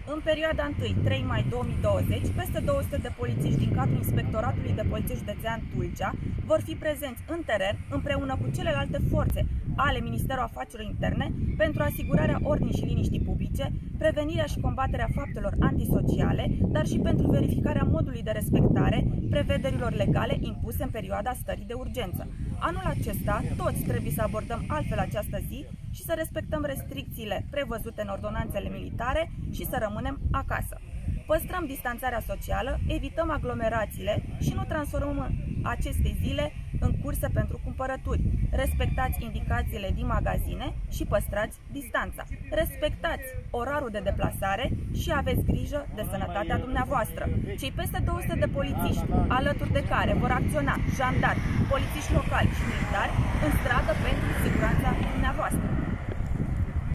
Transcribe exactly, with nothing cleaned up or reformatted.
În perioada întâi trei mai două mii douăzeci, peste două sute de polițiști din cadrul Inspectoratului de Poliție Județean Tulcea vor fi prezenți în teren împreună cu celelalte forțe ale Ministerului Afacerilor Interne pentru asigurarea ordinii și liniștii publice, prevenirea și combaterea faptelor antisociale, dar și pentru verificarea modului de respectare prevederilor legale impuse în perioada stării de urgență. Anul acesta, toți trebuie să abordăm altfel această zi și să respectăm restricțiile prevăzute în ordonanțele militare și să rămânem acasă. Păstrăm distanțarea socială, evităm aglomerațiile și nu transformăm aceste zile în curse pentru cumpărături. Respectați indicațiile din magazine și păstrați distanța. Respectați orarul de deplasare și aveți grijă de sănătatea dumneavoastră. Cei peste două sute de polițiști, alături de care vor acționa jandarmi, polițiști locali și militari, în stradă pentru siguranța dumneavoastră.